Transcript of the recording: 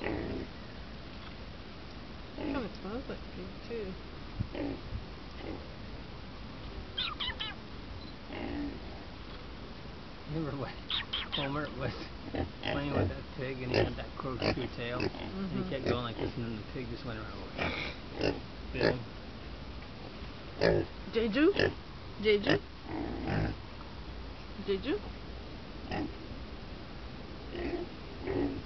Kind of smells like pig too. Remember when Homer was playing with that pig and he had that corkscrew tail? And he kept going like this and then the pig just went around like Jeju? Jeju? Jeju?